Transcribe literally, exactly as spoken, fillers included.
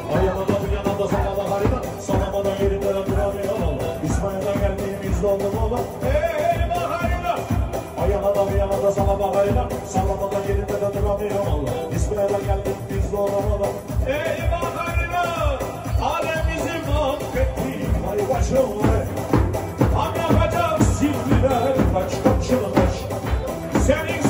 Ayağına da bir yana da sana da harika. Sana bana yerinde duramıyorum valla. İsmail'den geldiğimizde oldu valla. Eyvah harika. Ayağına da bir yana da sana da harika. Sana bana yerinde de duramıyorum valla. İsmail'den geldiğimizde oldu valla. Eyvah harika. Alemizi mahvettik. Vay başım vay. Am yapacak sildiler. Kaç kaçını kaç. Senin